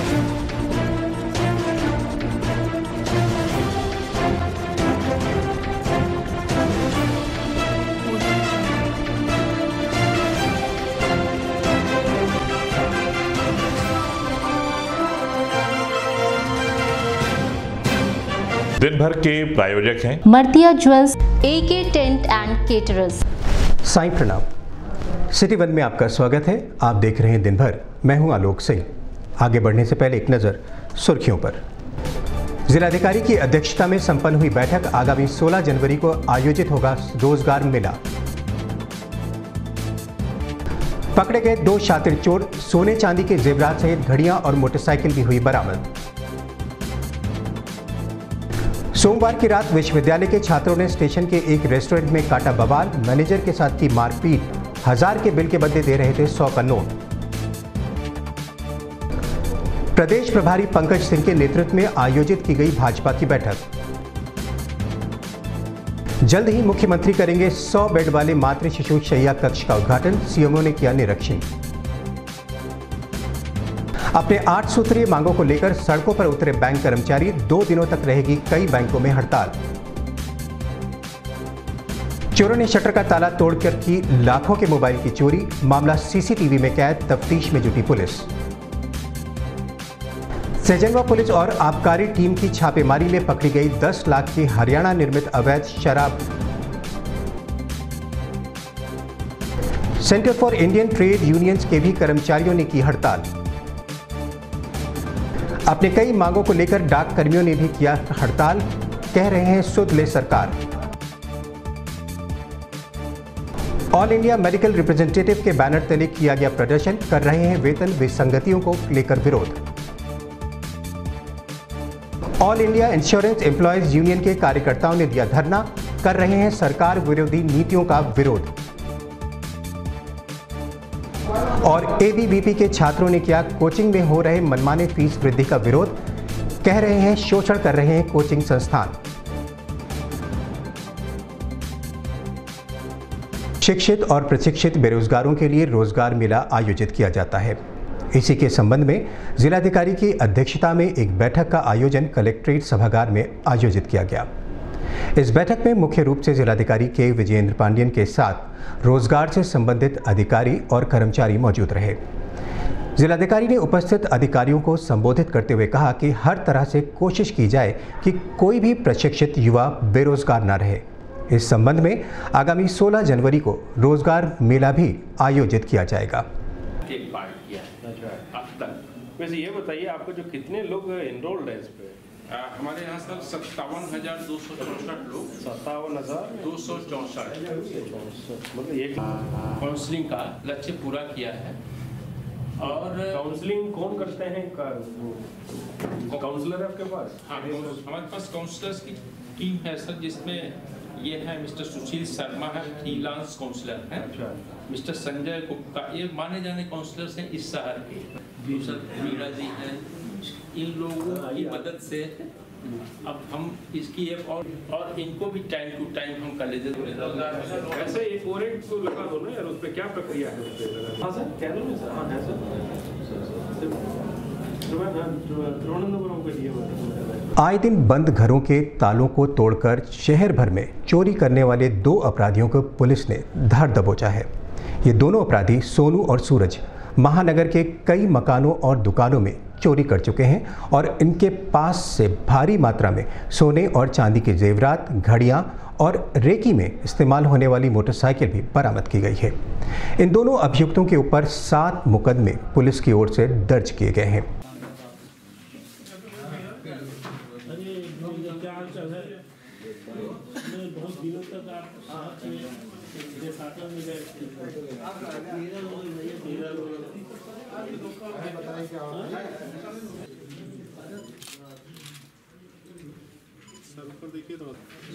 दिन भर के प्रायोजक हैं Martiya jewels, AK tent and caterers. Sai प्रणाम। सिटी वन में आपका स्वागत है। आप देख रहे हैं दिन भर। मैं हूं आलोक सिंह। आगे बढ़ने से पहले एक नज़र सुर्खियों पर। जिलाधिकारी की अध्यक्षता में संपन्न हुई बैठक। आगामी 16 जनवरी को आयोजित होगा रोजगार मेला। पकड़े गए 2 शातिर चोर। सोने चांदी के जेवरात सहित घड़ियां और मोटरसाइकिल भी हुई बरामद। सोमवार की रात विश्वविद्यालय के छात्रों ने स्टेशन के एक रेस्टोरेंट में काटा बवाल। मैनेजर के साथ की मारपीट। 1000 के बिल के बदले दे रहे थे 100 का नोट। प्रदेश प्रभारी पंकज सिंह के नेतृत्व में आयोजित की गई भाजपा की बैठक। जल्द ही मुख्यमंत्री करेंगे 100 बेड वाले मातृ शिशु शैय्या कक्ष का उद्घाटन। सीएमओ ने किया निरीक्षण। अपने 8 सूत्रीय मांगों को लेकर सड़कों पर उतरे बैंक कर्मचारी। 2 दिनों तक रहेगी कई बैंकों में हड़ताल। चोरों ने शटर का ताला तोड़कर की लाखों के मोबाइल की चोरी। मामला सीसीटीवी में कैद। तफ्तीश में जुटी पुलिस। सहजनवा पुलिस और आबकारी टीम की छापेमारी में पकड़ी गई 10 लाख की हरियाणा निर्मित अवैध शराब। Centre for Indian trade unions के भी कर्मचारियों ने की हड़ताल। अपने कई मांगों को लेकर डाक कर्मियों ने भी किया हड़ताल। कह रहे हैं सुध ले सरकार। ऑल इंडिया मेडिकल रिप्रेजेंटेटिव के बैनर तले किया गया प्रदर्शन। कर रहे हैं वेतन विसंगतियों को लेकर विरोध। All India insurance employees union के कार्यकर्ताओं ने दिया धरना। कर रहे हैं सरकार विरोधी नीतियों का विरोध। और एबीवीपी के छात्रों ने किया कोचिंग में हो रहे मनमाने फीस वृद्धि का विरोध। कह रहे हैं शोषण कर रहे हैं कोचिंग संस्थान। शिक्षित और प्रशिक्षित बेरोजगारों के लिए रोजगार मेला आयोजित किया जाता है। इसी के संबंध में जिलाधिकारी की अध्यक्षता में एक बैठक का आयोजन कलेक्ट्रेट सभागार में आयोजित किया गया। इस बैठक में मुख्य रूप से जिलाधिकारी के विजयेंद्र पांडियन के साथ रोजगार से संबंधित अधिकारी और कर्मचारी मौजूद रहे। जिलाधिकारी ने उपस्थित अधिकारियों को संबोधित करते हुए कहा कि हर तरह से कोशिश की जाए कि कोई भी प्रशिक्षित युवा बेरोजगार न रहे। इस संबंध में आगामी 16 जनवरी को रोजगार मेला भी आयोजित किया जाएगा। वैसे ये बताइए आपको जो कितने लोग एनरोल्ड है इस पे? हमारे यहाँ सर 57,264 लोग। 57,264 मतलब एक काउंसलिंग का लक्ष्य पूरा किया है। और काउंसलिंग कौन करते हैं? काउंसलर है आपके पास? हाँ, हमारे पास काउंसलर्स की टीम है सर, जिसमें ये है मिस्टर सुशील शर्मा है, फ्रीलांस काउंसलर है। अच्छा। मिस्टर संजय गुप्ता, ये माने जाने काउंसलर्स हैं इस शहर के। दूसर मीरा जी हैं। इन लोगों की मदद से अब हम इसकी एक और इनको भी टाइम टू टाइम हम कॉलेजेस में। वैसे एक वारंट तो लगा दो ना यार, उस पे क्या प्रक्रिया है? उस पे हाँ सर, क्या नाम है सर? हाँ है सर। आए दिन बंद घरों के तालों को तोड़कर शहर भर में चोरी करने वाले 2 अपराधियों को पुलिस ने धर दबोचा है। ये दोनों अपराधी सोनू और सूरज महानगर के कई मकानों और दुकानों में चोरी कर चुके हैं और इनके पास से भारी मात्रा में सोने और चांदी के जेवरात, घड़ियां और रेकी में इस्तेमाल होने वाली मोटरसाइकिल भी बरामद की गई है। इन दोनों अभियुक्तों के ऊपर 7 मुकदमे पुलिस की ओर से दर्ज किए गए हैं। देखिए तो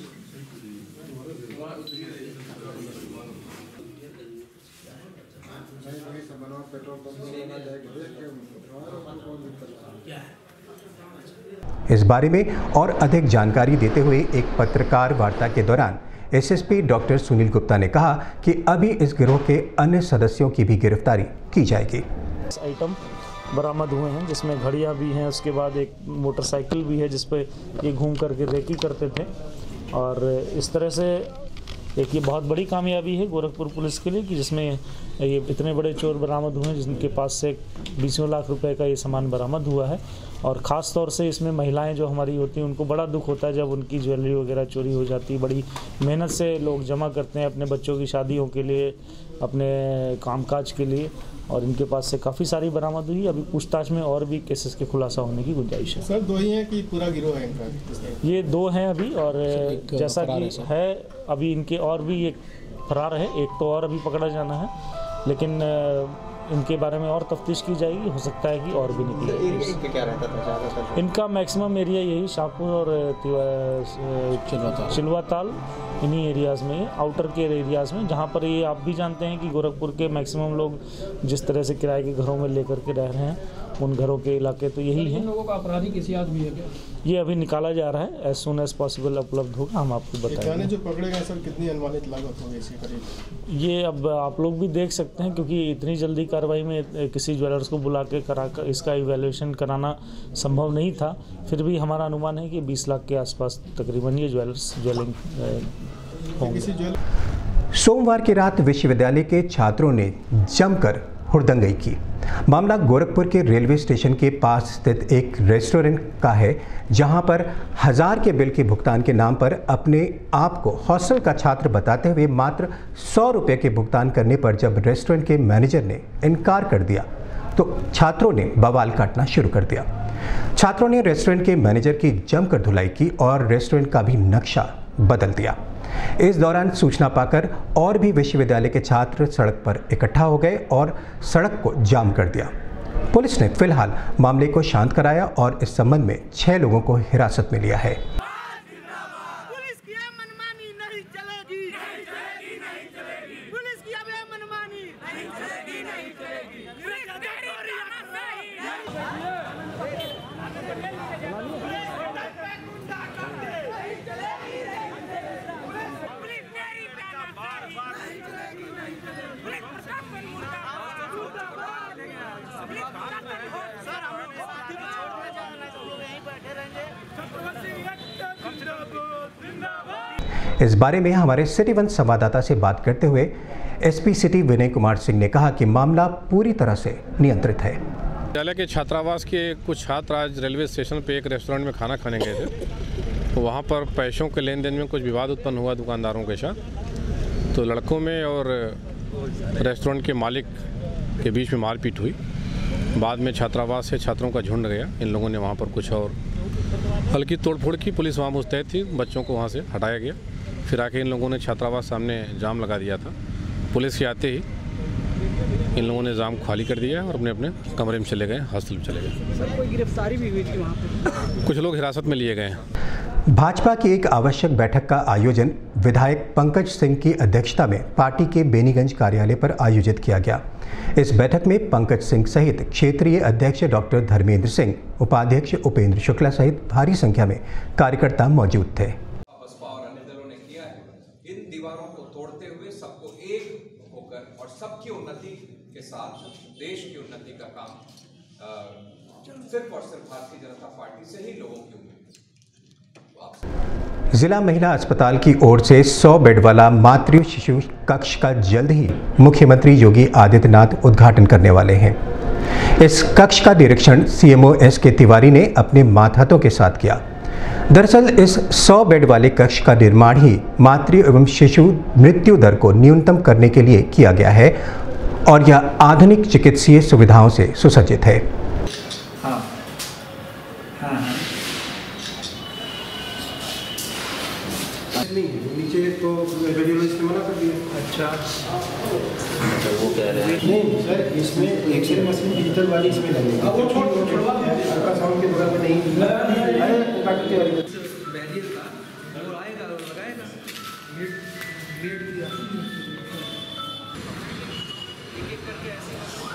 इस बारे में और अधिक जानकारी देते हुए एक पत्रकार वार्ता के दौरान एसएसपी डॉक्टर सुनील गुप्ता ने कहा कि अभी इस गिरोह के अन्य सदस्यों की भी गिरफ्तारी की जाएगी। आइटम बरामद हुए हैं, जिसमें घड़ियाँ भी हैं, उसके बाद एक मोटरसाइकिल भी है जिस पे ये घूम करके रेकी करते थे। और इस तरह से एक ये बहुत बड़ी कामयाबी है गोरखपुर पुलिस के लिए कि जिसमें ये इतने बड़े चोर बरामद हुए हैं, जिनके पास से 20 लाख रुपए का ये सामान बरामद हुआ है। और ख़ास तौर से इसमें महिलाएं जो हमारी होती हैं उनको बड़ा दुख होता है जब उनकी ज्वेलरी वगैरह चोरी हो जाती है। बड़ी मेहनत से लोग जमा करते हैं अपने बच्चों की शादियों के लिए, अपने कामकाज के लिए, और इनके पास से काफ़ी सारी बरामद हुई। अभी पूछताछ में और भी केसेस के खुलासा होने की गुंजाइश है। सर 2 ही हैं कि पूरा गिरोह है इनका? ये 2 हैं अभी, और जैसा कि है अभी इनके और भी एक फरार है, एक तो और अभी पकड़ा जाना है, लेकिन इनके बारे में और तफ्तीश की जाएगी, हो सकता है कि और भी निकले। क्या रहता था ज़्यादातर? इनका मैक्सिमम एरिया यही शाहपुर और चिलवाताल, इन्हीं एरियाज़ में, आउटर के एरियाज़ में, जहाँ पर ये आप भी जानते हैं कि गोरखपुर के मैक्सिमम लोग जिस तरह से किराए के घरों में लेकर के रह रहे हैं, उन घरों के इलाके तो यही हैं। लोगों का आपराधिक इतिहास भी है क्या? ये अभी निकाला जा रहा है, एज सुन एज पॉसिबल उपलब्ध होगा, हम आपको बताएंगे। जो पकड़े गए सर, कितनी अनुमानित लागत होगी इसके करीब? ये अब आप लोग भी देख सकते हैं, क्योंकि इतनी जल्दी कार्रवाई में किसी ज्वेलर्स को बुला के कराकर इसका इवैल्यूएशन कराना संभव नहीं था। फिर भी हमारा अनुमान है कि 20 लाख के आसपास तकरीबन ये ज्वेलिंग होंगे। सोमवार की रात विश्वविद्यालय के छात्रों ने जमकर हुड़दंगई की। मामला गोरखपुर के रेलवे स्टेशन के पास स्थित एक रेस्टोरेंट का है, जहां पर 1000 के बिल के भुगतान के नाम पर अपने आप को हॉस्टल का छात्र बताते हुए मात्र 100 रुपये के भुगतान करने पर जब रेस्टोरेंट के मैनेजर ने इनकार कर दिया तो छात्रों ने बवाल काटना शुरू कर दिया। छात्रों ने रेस्टोरेंट के मैनेजर की जमकर धुलाई की और रेस्टोरेंट का भी नक्शा बदल दिया। इस दौरान सूचना पाकर और भी विश्वविद्यालय के छात्र सड़क पर इकट्ठा हो गए और सड़क को जाम कर दिया। पुलिस ने फिलहाल मामले को शांत कराया और इस संबंध में 6 लोगों को हिरासत में लिया है। इस बारे में हमारे सिटी 1 संवाददाता से बात करते हुए एसपी सिटी विनय कुमार सिंह ने कहा कि मामला पूरी तरह से नियंत्रित है। विद्यालय के छात्रावास के कुछ छात्र आज रेलवे स्टेशन पे एक रेस्टोरेंट में खाना खाने गए थे, तो वहाँ पर पैसों के लेन देन में कुछ विवाद उत्पन्न हुआ दुकानदारों के साथ। तो लड़कों में और रेस्टोरेंट के मालिक के बीच में मारपीट हुई। बाद में छात्रावास से छात्रों का झुंड गया। इन लोगों ने वहाँ पर कुछ और हल्की तोड़फोड़ की। पुलिस वहाँ मुस्तैद थी, बच्चों को वहाँ से हटाया गया। फिर आके इन लोगों ने छात्रावास सामने जाम लगा दिया था। पुलिस के आते ही इन लोगों ने जाम खाली कर दिया और अपने अपने कमरे में चले गए, हॉस्टल में चले गए। सर कोई गिरफ्तारी भी हुई थी वहाँ पे? कुछ लोग हिरासत में लिए गए हैं। भाजपा की एक आवश्यक बैठक का आयोजन विधायक पंकज सिंह की अध्यक्षता में पार्टी के बेनीगंज कार्यालय पर आयोजित किया गया। इस बैठक में पंकज सिंह सहित क्षेत्रीय अध्यक्ष डॉक्टर धर्मेंद्र सिंह, उपाध्यक्ष उपेंद्र शुक्ला सहित भारी संख्या में कार्यकर्ता मौजूद थे। बसपा और अन्य दलों ने किया है, इन दीवारों को तोड़ते हुए सबको एक होकर और सबकी उन्नति के साथ देश की उन्नति का काम सिर्फ और सिर्फ भारतीय जनता पार्टी से ही लोगों की उम्मीद। जिला महिला अस्पताल की ओर से 100 बेड वाला मातृ शिशु कक्ष का जल्द ही मुख्यमंत्री योगी आदित्यनाथ उद्घाटन करने वाले हैं। इस कक्ष का निरीक्षण सीएमओ एस.के. तिवारी ने अपने मातहतों के साथ किया। दरअसल इस 100 बेड वाले कक्ष का निर्माण ही मातृ एवं शिशु मृत्यु दर को न्यूनतम करने के लिए किया गया है और यह आधुनिक चिकित्सीय सुविधाओं से सुसज्जित है। नीचे तो रेडियोलॉजिस्ट ने मना कर दिया। अच्छा वो कह रहे हैं नहीं सर, इसमें एक्सरे मशीन डिजिटल वाली इसमें लगेगी। अब वो अल्ट्रासाउंड के बगल में नहीं बैरियर का वो आएगा और लगाएगा ग्रेड दिया एक करके ऐसे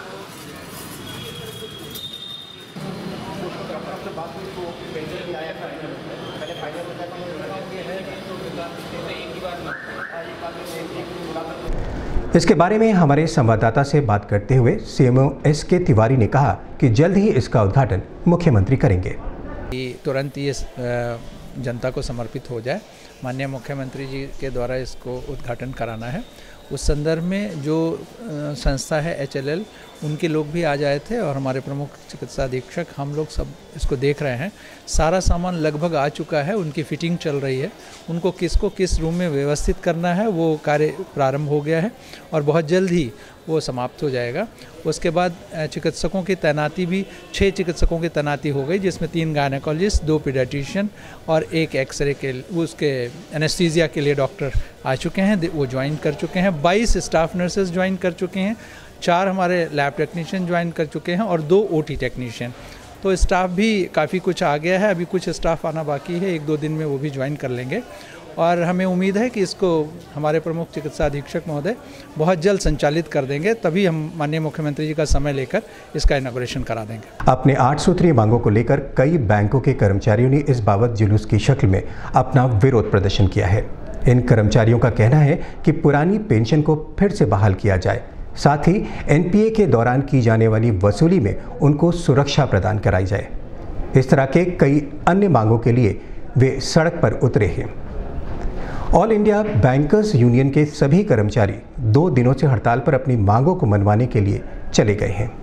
बात को बेहतर भी आया था। पहले फाइनल होता था, ये है कि तो एक ही बार में इसके बारे में हमारे संवाददाता से बात करते हुए सीएमओ एस.के. तिवारी ने कहा कि जल्द ही इसका उद्घाटन मुख्यमंत्री करेंगे। तुरंत ये जनता को समर्पित हो जाए, माननीय मुख्यमंत्री जी के द्वारा इसको उद्घाटन कराना है। उस संदर्भ में जो संस्था है HLL, उनके लोग भी आ जाए थे और हमारे प्रमुख चिकित्सा अधीक्षक, हम लोग सब इसको देख रहे हैं। सारा सामान लगभग आ चुका है, उनकी फिटिंग चल रही है। उनको किसको किस रूम में व्यवस्थित करना है वो कार्य प्रारंभ हो गया है और बहुत जल्द ही वो समाप्त हो जाएगा। उसके बाद चिकित्सकों की तैनाती भी 6 चिकित्सकों की तैनाती हो गई, जिसमें 3 गायनेकोलॉजिस्ट, 2 पीडियाट्रिशियन और 1 एक्सरे के उसके एनेस्थीसिया के लिए डॉक्टर आ चुके हैं, वो ज्वाइन कर चुके हैं। 22 स्टाफ नर्सेज ज्वाइन कर चुके हैं, 4 हमारे लैब टेक्नीशियन ज्वाइन कर चुके हैं और 2 OT टेक्नीशियन। तो स्टाफ भी काफ़ी कुछ आ गया है, अभी कुछ स्टाफ आना बाकी है, 1-2 दिन में वो भी ज्वाइन कर लेंगे और हमें उम्मीद है कि इसको हमारे प्रमुख चिकित्सा अधीक्षक महोदय बहुत जल्द संचालित कर देंगे, तभी हम माननीय मुख्यमंत्री जी का समय लेकर इसका इनॉग्रेशन करा देंगे। अपने 8 सूत्रीय मांगों को लेकर कई बैंकों के कर्मचारियों ने इस बाबत जुलूस की शक्ल में अपना विरोध प्रदर्शन किया है। इन कर्मचारियों का कहना है कि पुरानी पेंशन को फिर से बहाल किया जाए, साथ ही NPA के दौरान की जाने वाली वसूली में उनको सुरक्षा प्रदान कराई जाए। इस तरह के कई अन्य मांगों के लिए वे सड़क पर उतरे हैं। ऑल इंडिया बैंकर्स यूनियन के सभी कर्मचारी 2 दिनों से हड़ताल पर अपनी मांगों को मनवाने के लिए चले गए हैं।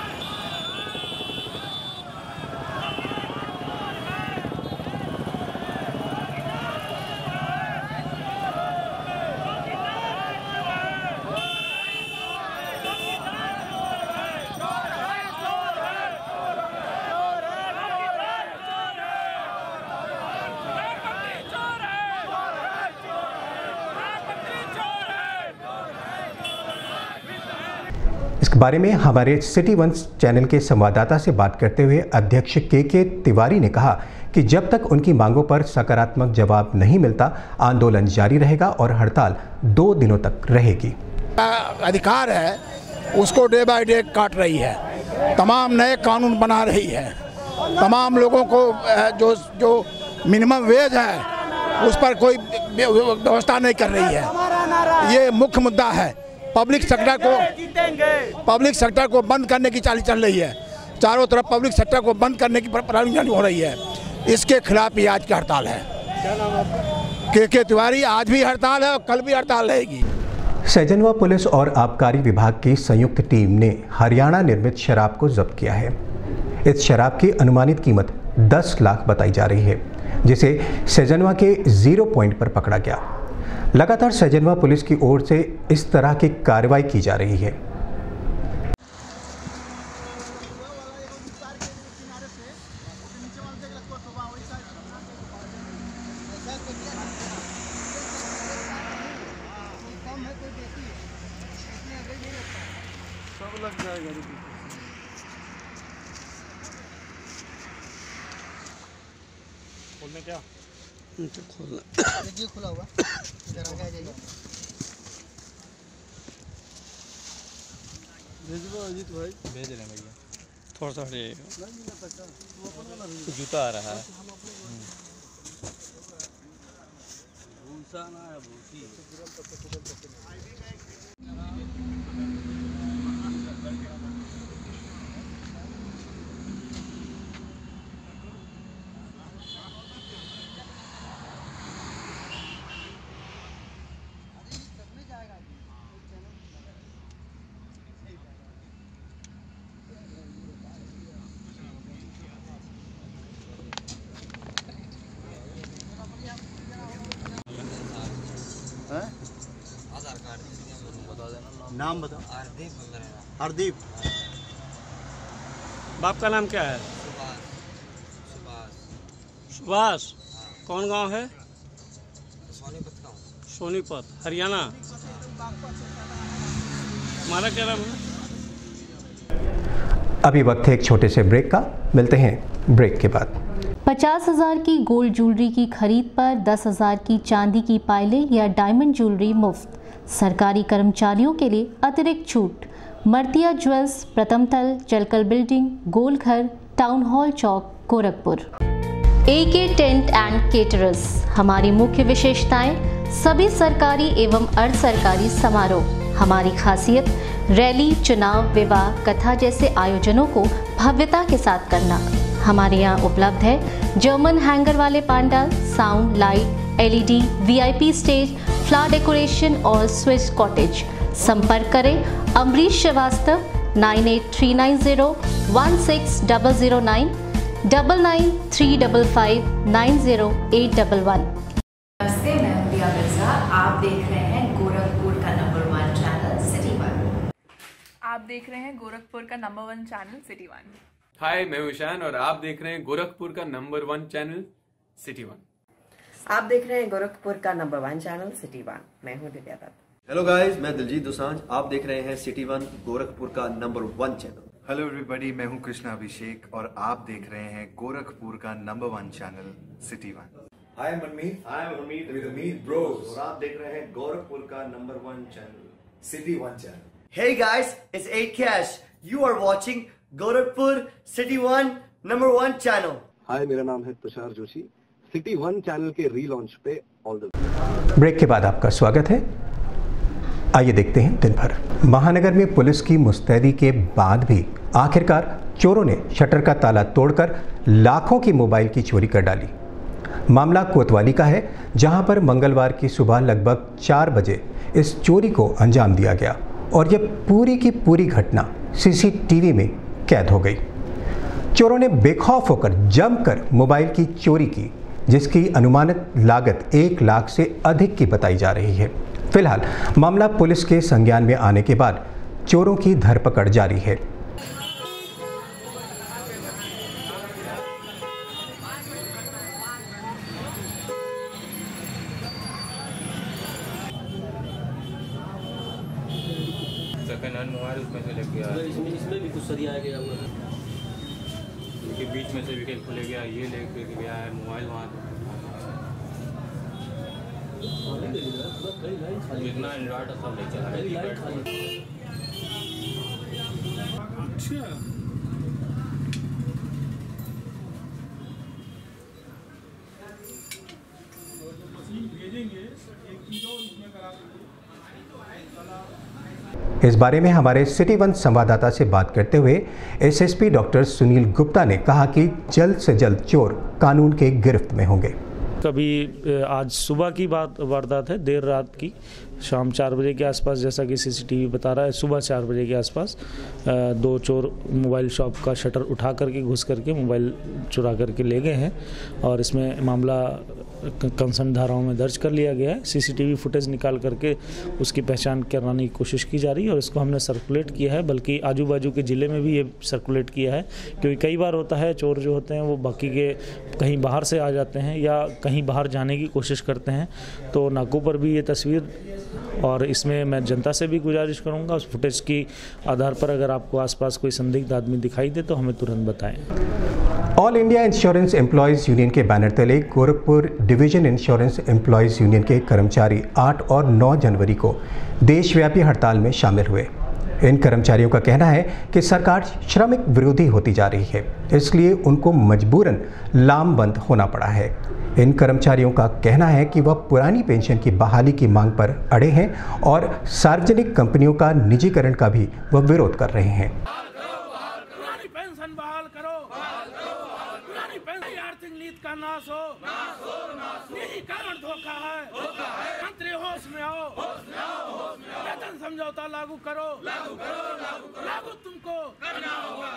इसके बारे में हमारे सिटी 1 चैनल के संवाददाता से बात करते हुए अध्यक्ष के तिवारी ने कहा कि जब तक उनकी मांगों पर सकारात्मक जवाब नहीं मिलता, आंदोलन जारी रहेगा और हड़ताल 2 दिनों तक रहेगी। अधिकार है उसको डे बाय डे काट रही है, तमाम नए कानून बना रही है, तमाम लोगों को जो मिनिमम वेज है उस पर कोई व्यवस्था नहीं कर रही है। ये मुख्य मुद्दा है। पब्लिक सेक्टर को बंद करने की चाल चल रही है, चारों तरफ पब्लिक सेक्टर को बंद करने की प्लानिंग हो रही है। इसके खिलाफ ही आज की हड़ताल है। के तिवारी, आज भी हड़ताल है और कल भी हड़ताल रहेगी। सैजनवा पुलिस और आबकारी विभाग की संयुक्त टीम ने हरियाणा निर्मित शराब को जब्त किया है। इस शराब की अनुमानित कीमत 10 लाख बताई जा रही है, जिसे सैजनवा के 0 पॉइंट पर पकड़ा गया। लगातार सैजनवा पुलिस की ओर से इस तरह की कार्रवाई की जा रही है। खोलने क्या खोलना खुला हुआ जरा आ जाइए। भेज दो अजीत भाई, भेज रहे हैं भैया, थोड़ा सा हटिएगा, जूता आ रहा है। भूसा ना है, भूसी आधार कार्ड बता देना, नाम बताओ। हरदीप। बाप का नाम क्या है? सुभाष। कौन गांव है? सोनीपत का हूँ। सोनीपत, हरियाणा। हमारा क्या नाम है? अभी वक्त है एक छोटे से ब्रेक का, मिलते हैं ब्रेक के बाद। 50,000 की गोल्ड ज्वेलरी की खरीद पर 10,000 की चांदी की पायलें या डायमंड ज्वेलरी मुफ्त। सरकारी कर्मचारियों के लिए अतिरिक्त छूट। मर्तिया ज्वेल्स, प्रथम तल, जलकल building, Golghar, town hall Chowk, Gorakhpur. AK tent and caterers. हमारी मुख्य विशेषताएं: सभी सरकारी एवं अर्ध सरकारी समारोह, हमारी खासियत रैली, चुनाव, विवाह, कथा जैसे आयोजनों को भव्यता के साथ करना। हमारे यहाँ उपलब्ध है जर्मन हैंगर वाले pandal, sound, light, LED, VIP stage, flower decoration और स्विस कॉटेज। संपर्क करें अमरीश श्रीवास्तव 9839016009 9935590811। नमस्ते, मैं हूं दिया मिर्जा। आप देख रहे हैं गोरखपुर का नंबर 1 चैनल सिटी 1। आप देख रहे हैं गोरखपुर का नंबर 1 चैनल सिटी 1। हाय, मैं हूं ईशान और आप देख रहे हैं गोरखपुर का नंबर 1 चैनल सिटी 1। आप देख रहे हैं गोरखपुर का नंबर 1 चैनल सिटी 1। मैं हूं दिव्या दत्त। हेलो गाइस, मैं दिलजीत दोसांझ। आप देख रहे हैं सिटी 1 गोरखपुर का नंबर 1 चैनल। हेलो एवरीबॉडी, मैं हूं कृष्णा अभिषेक और आप देख रहे हैं गोरखपुर का number 1 channel city 1। Hi Manmeet, I am Hamid with Hamid bros और आप देख रहे हैं गोरखपुर का number 1 channel city 1 channel. Hey guys, it's 8Cash. You are watching Gorakhpur city 1 number 1 channel. Hi, मेरा नाम है तुषार जोशी। सिटी 1 चैनल के रीलॉन्च पे ऑल द ब्रेक के बाद आपका स्वागत है। आइए देखते हैं दिन भर। महानगर में पुलिस की मुस्तैदी के बाद भी आखिरकार चोरों ने शटर का ताला तोड़कर लाखों की मोबाइल की चोरी कर डाली। मामला कोतवाली का है, जहां पर मंगलवार की सुबह लगभग 4 बजे इस चोरी को अंजाम दिया गया और यह पूरी की पूरी घटना सीसीटीवी में कैद हो गई। चोरों ने बेखौफ होकर जमकर मोबाइल की चोरी की, जिसकी अनुमानित लागत 1 लाख से अधिक की बताई जा रही है। फिलहाल मामला पुलिस के संज्ञान में आने के बाद चोरों की धरपकड़ जारी है। मोबाइल उसमें से लेके आया, इसमें भी कुछ सरिया गया हुआ है, इनके बीच में से विकेट खुले गया, ये लेके गया है मोबाइल वहाँ जितना एंड्रॉइड सब नहीं चला। अच्छा, इस बारे में हमारे सिटी 1 संवाददाता से बात करते हुए एसएसपी डॉक्टर सुनील गुप्ता ने कहा कि जल्द से जल्द चोर कानून के गिरफ्त में होंगे। कभी आज सुबह की वारदात है, देर रात की, शाम 4 बजे के आसपास, जैसा कि सीसीटीवी बता रहा है, सुबह 4 बजे के आसपास 2 चोर मोबाइल शॉप का शटर उठा करके घुस करके मोबाइल चुरा करके ले गए हैं और इसमें मामला कंसर्न धाराओं में दर्ज कर लिया गया है। सीसीटीवी फुटेज निकाल करके उसकी पहचान कराने की कोशिश की जा रही है और इसको हमने सर्कुलेट किया है, बल्कि आजू बाजू के ज़िले में भी ये सर्कुलेट किया है, क्योंकि कई बार होता है चोर जो होते हैं वो बाकी के कहीं बाहर से आ जाते हैं या कहीं बाहर जाने की कोशिश करते हैं, तो नाकों पर भी ये तस्वीर। और इसमें मैं जनता से भी गुजारिश करूंगा, उस फुटेज की आधार पर अगर आपको आसपास कोई संदिग्ध आदमी दिखाई दे तो हमें तुरंत बताएं। All India insurance employees union के बैनर तले Gorakhpur division insurance employees union के कर्मचारी 8 और 9 जनवरी को देशव्यापी हड़ताल में शामिल हुए। इन कर्मचारियों का कहना है कि सरकार श्रमिक विरोधी होती जा रही है, इसलिए उनको मजबूरन लामबंद होना पड़ा है। इन कर्मचारियों का कहना है कि वह पुरानी पेंशन की बहाली की मांग पर अड़े हैं और सार्वजनिक कंपनियों का निजीकरण का भी वह विरोध कर रहे हैं। पेंशन बहाल करो, पुरानी पेंशन आर्थिक नीति का नाश हो, निजीकरण धोखा है, मंत्री होश में आओ, वेतन समझौता लागू करो, लागू तुमको करना होगा।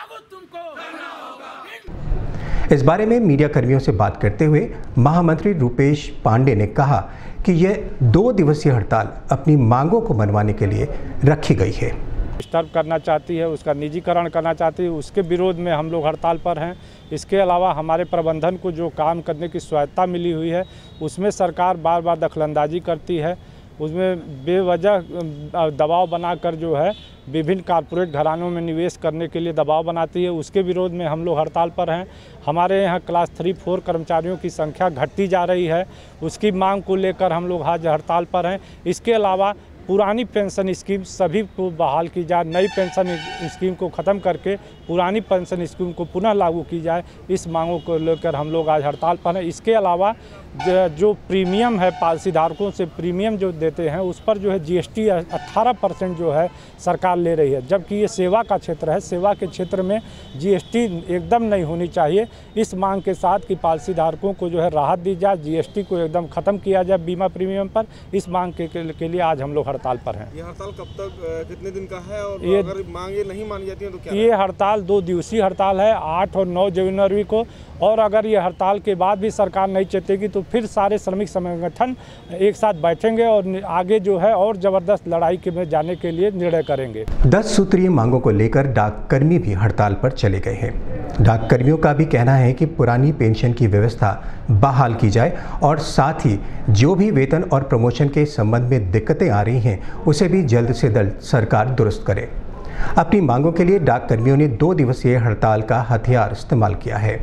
इस बारे में मीडिया कर्मियों से बात करते हुए महामंत्री रूपेश पांडे ने कहा कि यह 2 दिवसीय हड़ताल अपनी मांगों को मनवाने के लिए रखी गई है। डिस्टर्ब करना चाहती है, उसका निजीकरण करना चाहती है, उसके विरोध में हम लोग हड़ताल पर हैं। इसके अलावा हमारे प्रबंधन को जो काम करने की स्वायत्ता मिली हुई है उसमें सरकार बार बार दखलंदाजी करती है, उसमें बेवजह दबाव बनाकर जो है विभिन्न कारपोरेट घरानों में निवेश करने के लिए दबाव बनाती है। उसके विरोध में हम लोग हड़ताल पर हैं। हमारे यहाँ क्लास 3-4 कर्मचारियों की संख्या घटती जा रही है, उसकी मांग को लेकर हम लोग आज हड़ताल पर हैं। इसके अलावा पुरानी पेंशन स्कीम सभी को बहाल की जाए, नई पेंशन स्कीम को ख़त्म करके पुरानी पेंशन स्कीम को पुनः लागू की जाए। इस मांगों को लेकर हम लोग आज हड़ताल पर हैं। इसके अलावा जो प्रीमियम है, पॉलिसी धारकों से प्रीमियम जो देते हैं उस पर जो है GST 18% जो है सरकार ले रही है, जबकि ये सेवा का क्षेत्र है। सेवा के क्षेत्र में GST एकदम नहीं होनी चाहिए। इस मांग के साथ कि पॉलिसी धारकों को जो है राहत दी जाए, GST को एकदम ख़त्म किया जाए बीमा प्रीमियम पर। इस मांग के लिए आज हम लोग हड़ताल पर हैं। ये हड़ताल कब तक, कितने दिन का है और अगर मांगे नहीं मानी जाती है तो क्या? ये हड़ताल 2 दिवसीय हड़ताल है, 8 और 9 जनवरी को। और अगर ये हड़ताल के बाद भी सरकार नहीं चेतेगी तो फिर सारे श्रमिक संगठन एक साथ बैठेंगे और आगे जो है और ज़बरदस्त लड़ाई के में जाने के लिए निर्णय करेंगे। 10 सूत्रीय मांगों को लेकर डाककर्मी भी हड़ताल पर चले गए हैं। डाककर्मियों का भी कहना है कि पुरानी पेंशन की व्यवस्था बहाल की जाए और साथ ही जो भी वेतन और प्रमोशन के संबंध में दिक्कतें आ रही हैं उसे भी जल्द से जल्द सरकार दुरुस्त करे। अपनी मांगों के लिए डाककर्मियों ने 2 दिवसीय हड़ताल का हथियार इस्तेमाल किया है।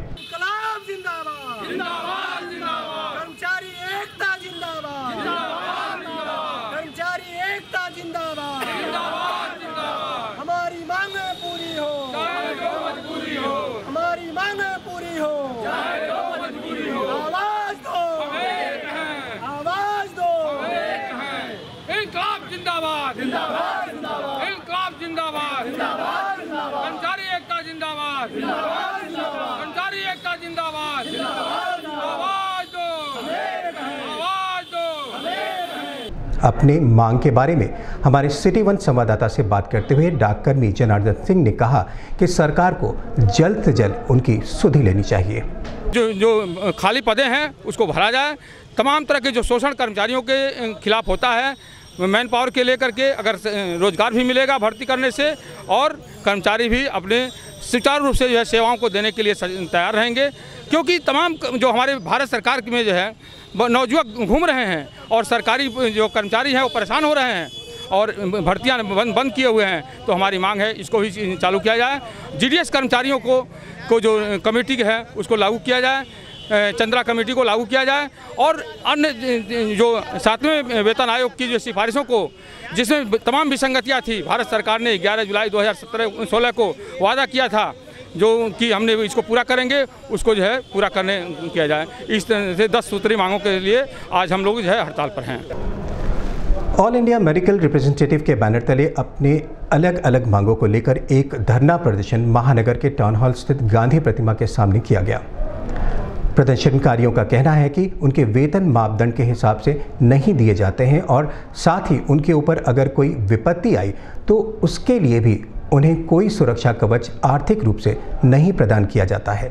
अपने मांग के बारे में हमारे सिटी 1 संवाददाता से बात करते हुए डाककर्मी जनार्दन सिंह ने कहा कि सरकार को जल्द से जल्द उनकी सुधि लेनी चाहिए। जो खाली पदें हैं उसको भरा जाए। तमाम तरह के जो शोषण कर्मचारियों के खिलाफ होता है, मैन पावर के लेकर के अगर रोजगार भी मिलेगा भर्ती करने से और कर्मचारी भी अपने सुचारू रूप से जो है सेवाओं को देने के लिए तैयार रहेंगे। क्योंकि तमाम जो हमारे भारत सरकार में जो है नौजुवान घूम रहे हैं और सरकारी जो कर्मचारी हैं वो परेशान हो रहे हैं और भर्तियां बंद किए हुए हैं। तो हमारी मांग है इसको भी चालू किया जाए। GDS कर्मचारियों को जो कमेटी है उसको लागू किया जाए, चंद्रा कमेटी को लागू किया जाए और अन्य जो 7वें वेतन आयोग की जो सिफारिशों को जिसमें तमाम विसंगतियां थी, भारत सरकार ने 11 जुलाई 2016 को वादा किया था जो कि हमने इसको पूरा करेंगे, उसको जो है पूरा करने किया जाए। इस तरह से 10 सूत्री मांगों के लिए आज हम लोग जो है हड़ताल पर हैं। ऑल इंडिया मेडिकल रिप्रेजेंटेटिव के बैनर तले अपने अलग अलग मांगों को लेकर एक धरना प्रदर्शन महानगर के टाउन हॉल स्थित गांधी प्रतिमा के सामने किया गया। प्रदर्शनकारियों का कहना है कि उनके वेतन मापदंड के हिसाब से नहीं दिए जाते हैं और साथ ही उनके ऊपर अगर कोई विपत्ति आई तो उसके लिए भी उन्हें कोई सुरक्षा कवच आर्थिक रूप से नहीं प्रदान किया जाता है।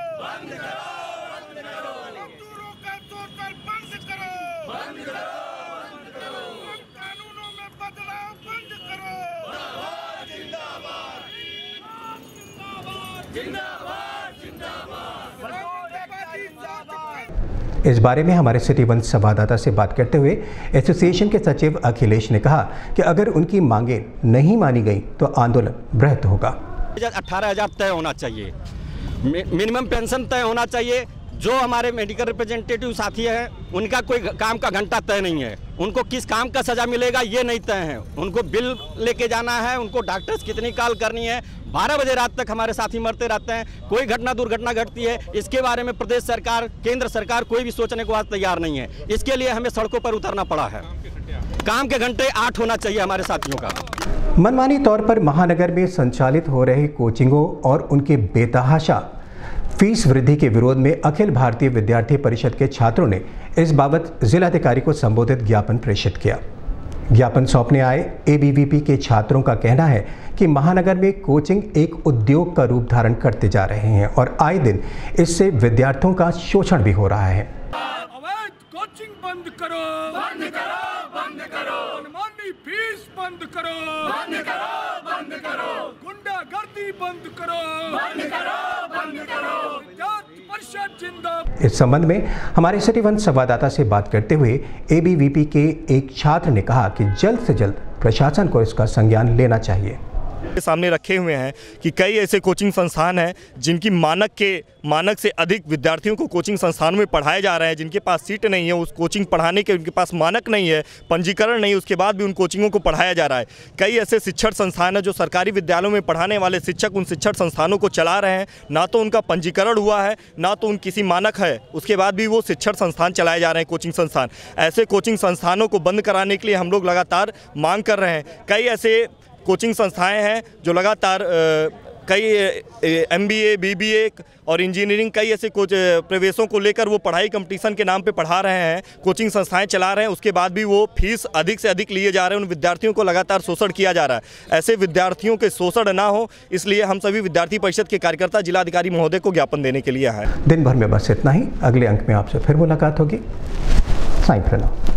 इस बारे में हमारे सिटी 1 संवाददाता से बात करते हुए एसोसिएशन के सचिव अखिलेश ने कहा कि अगर उनकी मांगें नहीं मानी गई तो आंदोलन बृहत होगा। 18,000 तय होना चाहिए, मिनिमम पेंशन तय होना चाहिए। जो हमारे मेडिकल रिप्रेजेंटेटिव साथी हैं उनका कोई काम का घंटा तय नहीं है, उनको किस काम का सजा मिलेगा ये नहीं तय है। उनको बिल लेके जाना है, उनको डॉक्टर्स कितनी कॉल करनी है। 12 बजे रात तक हमारे साथी मरते रहते हैं, कोई घटना दुर्घटना घटती है इसके बारे में प्रदेश सरकार केंद्र सरकार कोई भी सोचने को आज तैयार नहीं है। इसके लिए हमें सड़कों पर उतरना पड़ा है। काम के घंटे 8 होना चाहिए हमारे साथियों का। मनमानी तौर पर महानगर में संचालित हो रही कोचिंगों और उनके बेतहाशा फीस वृद्धि के विरोध में अखिल भारतीय विद्यार्थी परिषद के छात्रों ने इस बाबत जिलाधिकारी को संबोधित ज्ञापन प्रेषित किया। ज्ञापन सौंपने आए ABVP के छात्रों का कहना है कि महानगर में कोचिंग एक उद्योग का रूप धारण करते जा रहे हैं और आए दिन इससे विद्यार्थियों का शोषण भी हो रहा है। अवैध कोचिंग बंद करो, बंद करो, बंद करो। मनमानी फीस बंद करो, बंद करो, बंद करो। गुंडागर्दी बंद करो, बंद करो, बंद करो। विद्यार्थी परिषद जिंदाबाद। इस संबंध में हमारे सिटी 1 संवाददाता से बात करते हुए ABVP के एक छात्र ने कहा कि जल्द से जल्द प्रशासन को इसका संज्ञान लेना चाहिए। सामने रखे हुए हैं कि कई ऐसे कोचिंग संस्थान हैं जिनकी मानक से अधिक विद्यार्थियों को कोचिंग संस्थानों में पढ़ाए जा रहे हैं, जिनके पास सीट नहीं है, उस कोचिंग पढ़ाने के उनके पास मानक नहीं है, पंजीकरण नहीं, उसके बाद भी उन कोचिंगों को पढ़ाया जा रहा है। कई ऐसे शिक्षण संस्थान हैं जो सरकारी विद्यालयों में पढ़ाने वाले शिक्षक उन शिक्षण संस्थानों को चला रहे हैं, ना तो उनका पंजीकरण हुआ है, ना तो उन किसी मानक है, उसके बाद भी वो शिक्षण संस्थान चलाए जा रहे हैं, कोचिंग संस्थान। ऐसे कोचिंग संस्थानों को बंद कराने के लिए हम लोग लगातार मांग कर रहे हैं। कई ऐसे कोचिंग संस्थाएं हैं जो लगातार कई MBA, BBA और इंजीनियरिंग कई ऐसे प्रवेशों को लेकर वो पढ़ाई कंपटीशन के नाम पे पढ़ा रहे हैं, कोचिंग संस्थाएं चला रहे हैं, उसके बाद भी वो फीस अधिक से अधिक लिए जा रहे हैं, उन विद्यार्थियों को लगातार शोषण किया जा रहा है। ऐसे विद्यार्थियों के शोषण ना हो, इसलिए हम सभी विद्यार्थी परिषद के कार्यकर्ता जिलाधिकारी महोदय को ज्ञापन देने के लिए आए। दिन भर में बस इतना ही। अगले अंक में आपसे फिर मुलाकात होगी। साईं प्रणव।